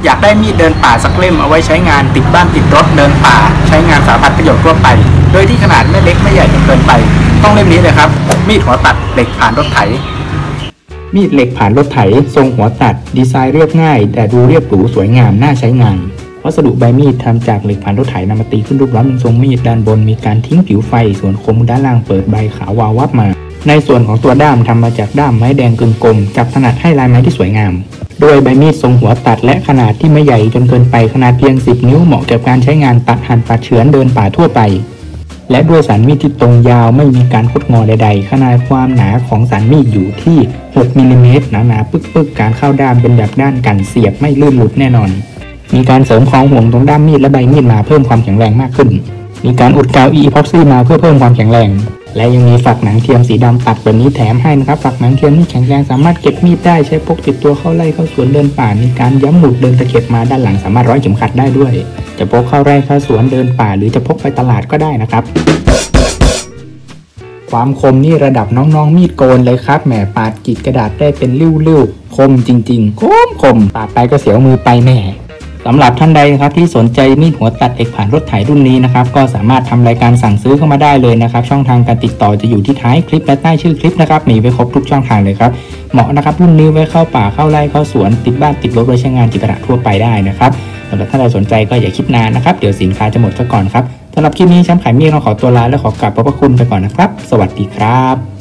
อยากได้มีดเดินป่าสักเล่มเอาไว้ใช้งานติดบ้านติดรถเดินป่าใช้งานสารพัดประโยชน์ทั่วไปโดยที่ขนาดไม่เล็กไม่ใหญ่จนเกินไปต้องเล่มนี้เลยครับมีดหัวตัดเหล็กผ่านรถไถมีดเหล็กผ่านรถไถทรงหัวตัดดีไซน์เรียบง่ายแต่ดูเรียบหรูสวยงามน่าใช้งานวัสดุใบมีดทำจากเหล็กผ่านรถไถนำมาตีขึ้นรูปล้อมเป็นทรงมีดด้านบนมีการทิ้งผิวไฟส่วนคมด้านล่างเปิดใบขาววาววับมาในส่วนของตัวด้ามทำมาจากด้ามไม้แดงกึ่งกลมจับถนัดให้ลายไม้ที่สวยงามด้วยใบมีดทรงหัวตัดและขนาดที่ไม่ใหญ่จนเกินไปขนาดเพียง10 นิ้วเหมาะกับการใช้งานตัดหั่นปัดเฉือนเดินป่าทั่วไปและด้วยสันมีดที่ตรงยาวไม่มีการคดงอใดๆขนาดความหนาของสันมีดอยู่ที่6 มิลลิเมตรหนาๆปึกๆการเข้าด้ามเป็นแบบด้านกันเสียบไม่ลื่นหลุดแน่นอนมีการเสริมของห่วงตรงด้ามมีดและใบมีดมาเพิ่มความแข็งแรงมากขึ้นมีการอุดกาวอีพ็อกซี่มาเพื่อเพิ่มความแข็งแรงและยังมีฝักหนังเทียมสีดำตัดแบบนี้แถมให้นะครับฝักหนังเทียมนี่แข็งแรงสามารถเก็บมีดได้ใช้พกติดตัวเข้าไร่เข้าสวนเดินป่ามีการย้ำหมุดเดินตะเข็บมาด้านหลังสามารถร้อยเข็มขัดได้ด้วยจะพกเข้าไร่เข้าสวนเดินป่าหรือจะพกไปตลาดก็ได้นะครับความคมนี่ระดับน้องๆมีดโกนเลยครับแหมปาดกรีดกระดาษได้เป็นริ้วๆคมจริงๆคมปาดไปก็เสียวมือไปแน่สำหรับท่านใดนะครับที่สนใจมีดหัวตัดเหล็กผ่านรถไถรุ่นนี้นะครับก็สามารถทำรายการสั่งซื้อเข้ามาได้เลยนะครับช่องทางการติดต่อจะอยู่ที่ท้ายคลิปและใต้ชื่อคลิปนะครับมีไว้ครบทุกช่องทางเลยครับเหมาะนะครับรุ่นนี้ไว้เข้าป่าเข้าไร่เข้าสวนติดบ้านติดรถไว้ใช้งานจิตระทั่วไปได้นะครับสำหรับท่านใดสนใจก็อย่าคิดนานนะครับเดี๋ยวสินค้าจะหมดซะก่อนครับสำหรับคลิปนี้แชมป์ขายมีดเราขอตัวลาและขอกราบขอบพระคุณไปก่อนนะครับสวัสดีครับ